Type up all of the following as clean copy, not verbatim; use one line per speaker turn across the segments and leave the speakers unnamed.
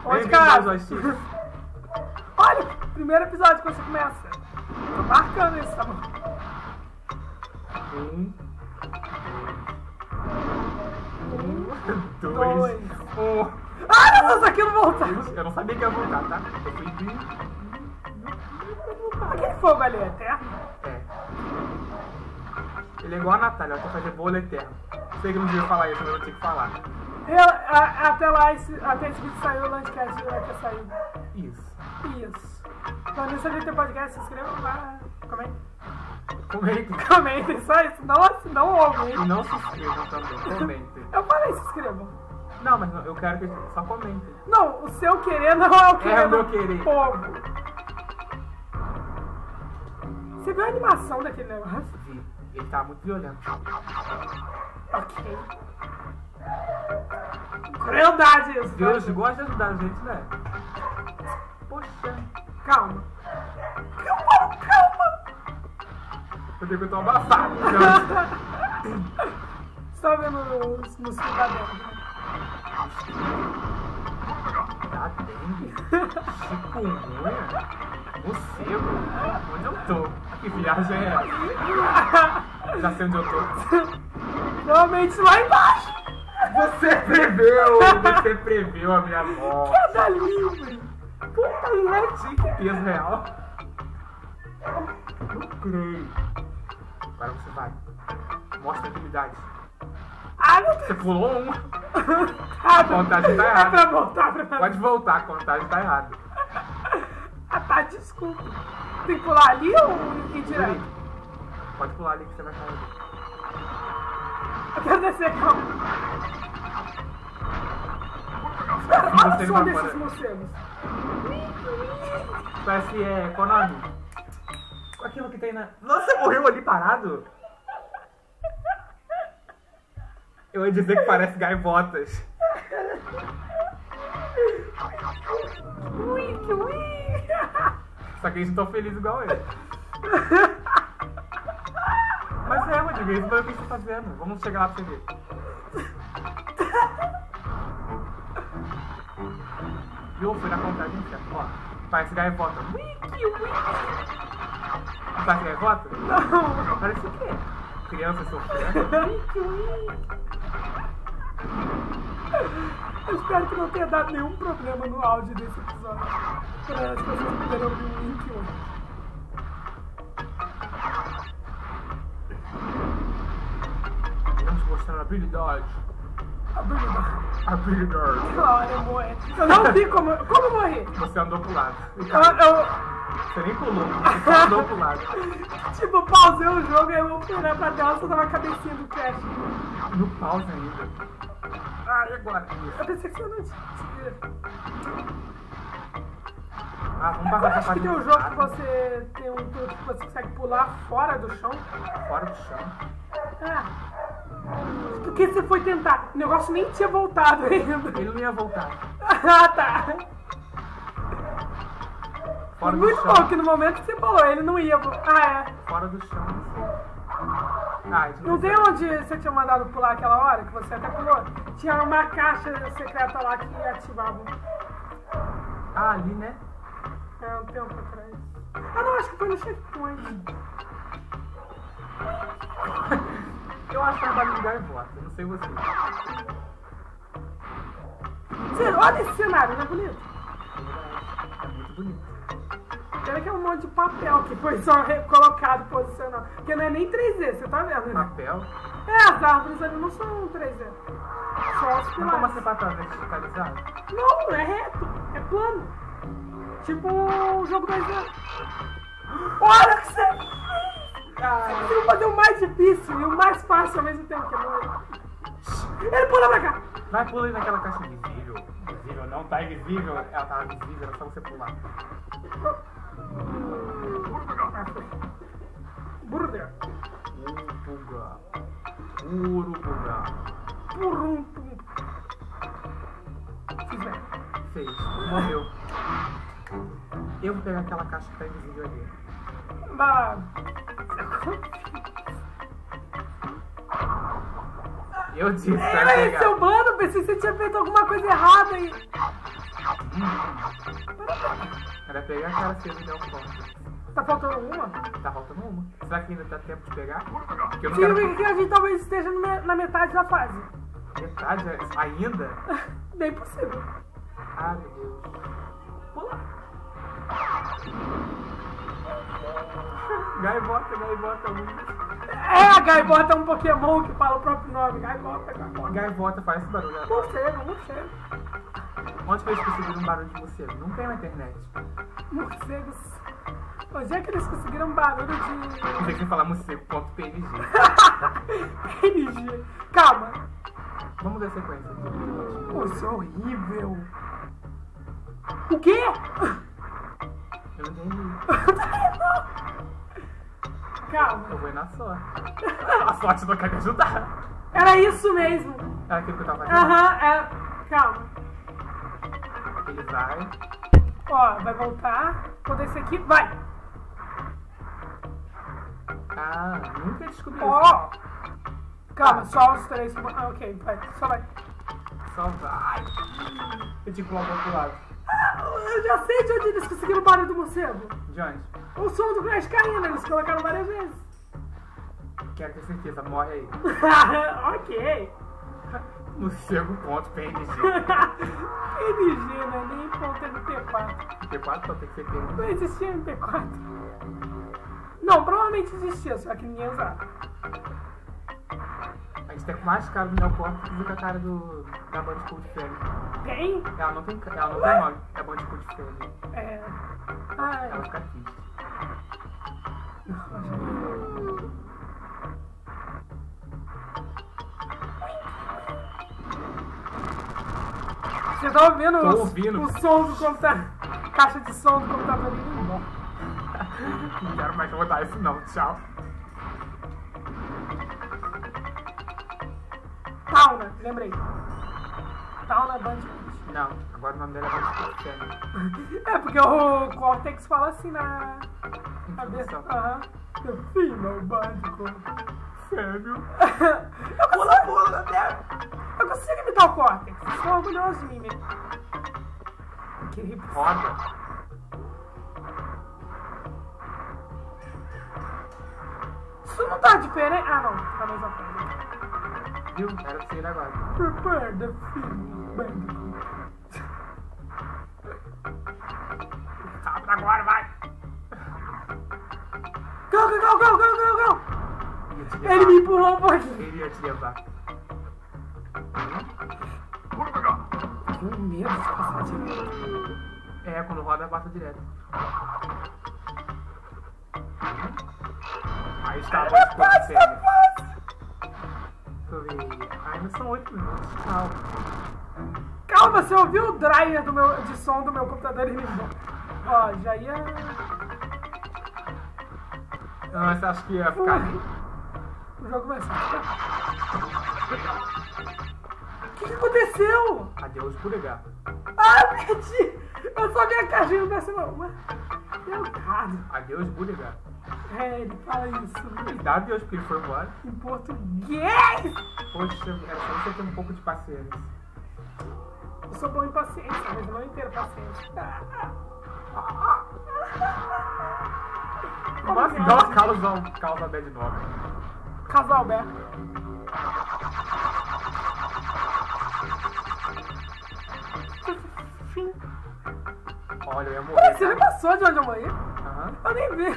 Onde
Bem-vindo ao
casa?
joystick.
Olha, primeiro episódio que você começa. Tô marcando isso, tá bom?
1, 2,
Dois.
1.
Ah, meu Deus, aquilo volta!
Eu não sabia que ia voltar, tá? Eu fui de...
Aquele fogo ali é eterno?
É. Ele é igual a Natália, ela quer fazer bolo eterno. Sei que não devia falar isso, mas eu tinha que falar.
Até lá, até esse vídeo saiu, o Lunchcast vai ter saído.
Isso.
Isso. Então, se você tem podcast, se inscreva lá. Comenta.
Comentem.
Comentem, só isso. Não ouve,
E
hein?
não se inscrevam também, comentem.
Eu falei, se inscrevam.
Não, mas não, eu quero que só comentem.
Não, o seu querer não é o querer
É o meu
do
querer.
povo. Você viu a animação daquele negócio?
Vi. Ele tá muito violento.
Ok. Crueldade isso.
Deus gosta de ajudar a gente, né? Poxa.
Calma. Calma.
Eu tenho que tomar abafado.
Você tá vendo os mosquitos da dentro, né?
Tá dengue? Chikungunya? Morcego? Onde eu tô? Que viagem é essa? Já sei onde eu tô.
Realmente lá embaixo.
Você previu a minha morte.
Queda livre.
Puta leite, que peso real. Não creio. Agora você vai. Mostra a habilidade.
Ah, meu
Você
Deus.
pulou um.
Ah,
A contagem tá
É
errada.
pra voltar, pra
Pode voltar, a contagem tá errada.
Ah, tá, desculpa. Tem que pular ali ou ir direto?
Pode pular ali que você vai cair.
Eu quero descer, calma. Espera, olha o
Você
som
vai
desses
fora.
morcegos.
Parece Konami. Aquilo que tem na... Nossa, você morreu ali parado? Eu ia dizer que parece gaivotas.
Ui.
Só que eles não estão felizes igual ele. Mas é, Rodrigo, isso não é o que você tá fazendo. Vamos chegar lá pra você ver. Viu? Fui na contagem certa. Ó, parece gaivota. Parece gaivota?
Não.
Parece o quê? Criança sofrendo.
Eu espero que não tenha dado nenhum problema no áudio desse episódio. Para as pessoas poderem ouvir o link hoje.
Vamos mostrar a habilidade. Habilidade.
Aquela hora eu morri. Eu não vi como eu morri.
Você andou pro lado. Você nem pulou, você só andou pro lado.
Tipo, pausei o jogo e eu fui olhar pra tela, só tava a cabecinha do Crash.
No pause ainda. Ah, e agora?
Eu pensei que você não tinha.
Ah, vamos
Eu
passar
acho que tem um jogo que você tem um truque que você consegue pular fora do chão.
Fora do chão.
É. Porque você foi tentar. O negócio nem tinha voltado ainda.
Ele não ia voltar.
Ah, tá.
Fora do
Muito
chão.
bom que no momento que você falou, ele não ia voltar. Ah, é.
Fora do chão. Ah, isso
Não tem onde você tinha mandado pular aquela hora, que você até pulou? Tinha uma caixa secreta lá que ativava.
Ah, ali, né?
É, um tempo atrás. Ah, não, acho que foi no checkpoint.
Eu acho que é um barulho de gaivota, eu não sei você.
Olha esse cenário, não é bonito?
É muito bonito.
Pena que é um monte de papel que foi só colocado, posicionado. Porque não é nem 3D, você tá vendo, né?
Papel.
É, as árvores ali não são 3D. Só os
Mas como
pilares.
você faz pra verticalizar?
Não, é reto, é plano. Tipo o jogo 2D. Olha o que você fez! Você conseguiu fazer o mais difícil e o mais fácil ao mesmo tempo. Que é bom. Ele pula pra cá!
Vai pular aí naquela caixa invisível. Invisível não, tá invisível. Ela tava visível, era só você pular.
Burger.
Urubuga.
Purum, pum. Fiz merda.
Fez. Morreu. Eu vou pegar aquela caixa que tá invisível ali.
Vai lá.
Eu disse pra
Ei,
pegar.
seu mano, pensei que você tinha feito alguma coisa errada aí.
Era pegar aquela cena e dar um ponto.
Tá faltando uma?
Tá faltando uma. Será que ainda dá tempo de pegar? Porque eu não
Significa que a gente talvez esteja na metade da fase.
Metade ainda?
Bem possível.
Ah, meu Deus. Pula. Gaivota.
É, a gaivota é um Pokémon que fala o próprio nome. Gaivota.
Gaivota faz esse barulho.
Morcego.
Onde que eles conseguiram um barulho de morcego? Não tem na internet.
Morcegos. Onde é que eles conseguiram um barulho de...
Não sei que falar morcego.png.
PNG. Calma.
Vamos dar sequência.
Pô, isso é horrível. O quê?
Eu não entendi.
Calma.
Eu vou ir na sorte. A sorte não quer me ajudar.
Era isso mesmo.
Era aquilo que eu tava fazendo.
É. Calma.
Ele vai.
Ó, vai voltar. Quando esse aqui... Vai.
Ah, nunca descobri isso.
Ó. Calma, só os três. Ah, ok, vai. Só vai.
Só vai. Eu te coloco pro lado.
Eu já sei de onde eles conseguiram o barulho do morcego.
De onde?
O som do Crash caindo, eles colocaram várias vezes.
Quero ter certeza, morre aí.
Ok.
Morcego.png.
PNG, né? Nem ponto MP4.
MP4 só tem que ser PNG.
Não existia MP4. Não, provavelmente existia, só que ninguém usava.
A gente tem mais cara do Neocortex do que a cara da Bandicoot Fêmea.
Tem?
Ela não tem nome, é a Bandicoot Fêmea.
É. Ai.
Ela fica triste.
Você tá ouvindo,
Tô ouvindo.
o som do computador? Caixa de som do computador indo embora.
Não quero mais rodar isso não, tchau.
Tauna, lembrei. Tauna Bandicoot.
Não, agora o nome dela é Bandicoot Fêmea.
É, porque o Cortex fala assim na cabeça.
Introdução.
Aham. The female Bandicoot.
Fêmea.
Eu consigo imitar o Cortex. Estou orgulhoso de mim mesmo. Que
Roda.
Isso não tá diferente. Ah, não. Tá mais à frente.
Viu? Era pra ser agora.
Prepare the female Bandicoot.
Rápido agora, vai!
Go!
Ia te
Ele
levar.
me empurrou um pouquinho.
Ele ia te levar.
Tenho medo de passar direto.
É, quando roda, passa direto. Aí está a Bandicoot Fêmea. Deixa eu ver. Ainda são 8 minutos, calma.
Calma, você ouviu o dryer de som do meu computador indo embora? Ó, já ia...
Não, mas acho que ia ficar ali.
O jogo vai ser. O que aconteceu?
Adeus, Buregar.
Ah, perdi! Eu só vi a caixinha dessa não. Ué, deu errado.
Adeus, Buregar.
É, ele fala isso
Ele dá adeus porque ele foi embora.
em português.
Poxa, era só você ter um pouco de paciência.
Eu sou bom em paciência, mas não inteiro paciência.
Nossa, igual a causa bad nova.
Casal Alberto.
Olha, eu ia morrer.
Peraí, você me passou de onde eu morri?
Aham.
Eu nem vi.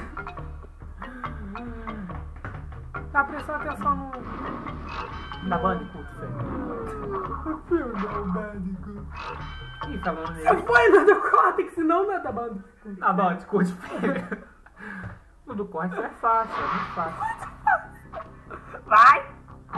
Tá prestando atenção no...
Da Bandicoot, velho.
O filme do Bandicoot.
Ih, falando
Você
nele.
foi na do Cortex, não na da Bandicoot.
A Bandicoot, velho. No do corte é fácil, é muito fácil.
Vai!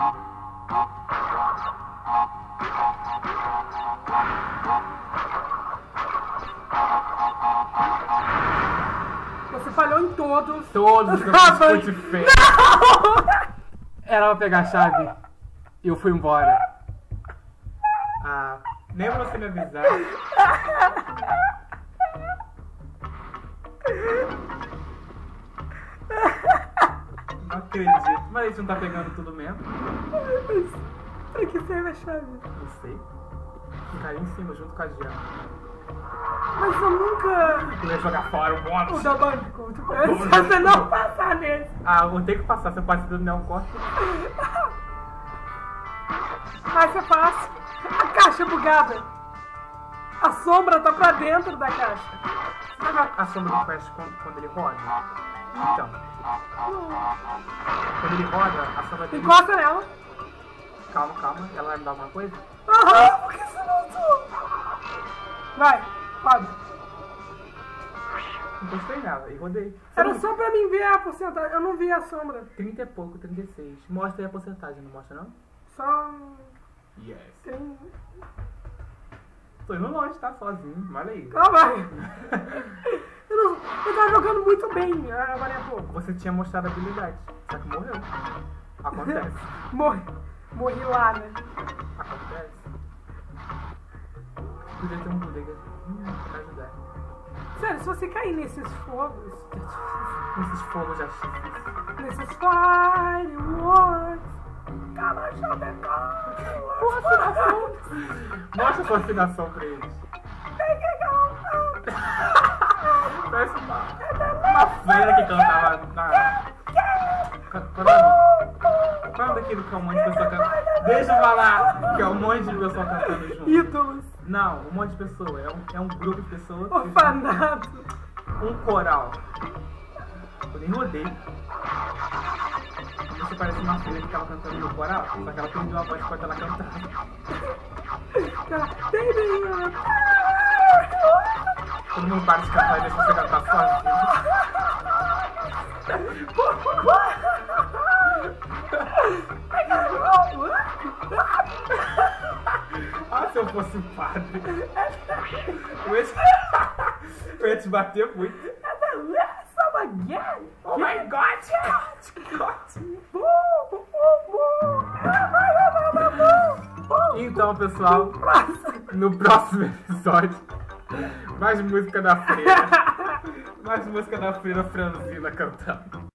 Você falhou em todos.
Todos os Bandicoot feios. Era pra pegar a chave e eu fui embora. Ah, nem pra você me avisar. Não acredito. Mas a gente não tá pegando tudo mesmo?
Pra que serve a chave?
Não sei. Ficar aí em cima junto com a Jean.
Mas eu nunca...
Eu ia jogar fora o
O
bônus.
da Bandicoot. Se você não passar nesse.
Ah, eu vou ter que passar. Se eu passar do Neocorte.
Mas é fácil. A caixa é bugada. A sombra tá pra dentro da caixa.
Sabe a sombra do Crash quando ele roda? Então. Quando ele roda, a sombra dele...
Encosta nela.
Calma, calma. Ela vai me dar alguma coisa?
Aham, por que você voltou? Vai, roda.
Encostei nela e rodei.
Era só pra mim ver a porcentagem. Eu não vi a sombra.
30 e pouco, 36. Mostra aí a porcentagem, não mostra não?
Só...
Yes.
Tem...
Tô indo longe, tá? Sozinho. Olha aí.
Ah, vai. Eu tava jogando muito bem agora há pouco.
Você tinha mostrado a habilidade, só que morreu. Acontece.
Morri lá, né?
Acontece. Podia ter um bodega pra ajudar.
Sério, se você cair nesses fogos...
Esses fogos já chifres.
Nesses fireworks... Cala, chavecar...
Porra, afinação! Mostra sua afinação pra eles. Parece uma freira que cantava na... Qual é daquilo que é um monte de pessoa cantando? Deixa eu falar! Que é um monte de pessoa cantando junto.
Ídolos...
Não, um monte de pessoas. É um grupo de pessoas.
Orfanato...
Um coral. Eu nem rodei. Você parece uma filha que tava cantando no coral, só que ela perdeu a voz enquanto ela cantava. Todo mundo para de cantar e deixa você cantar sozinho. Ah, se eu fosse padre. Eu ia te bater muito. Oh my God! Então, pessoal, no próximo episódio, mais música da freira. Mais música da freira Franzina cantando.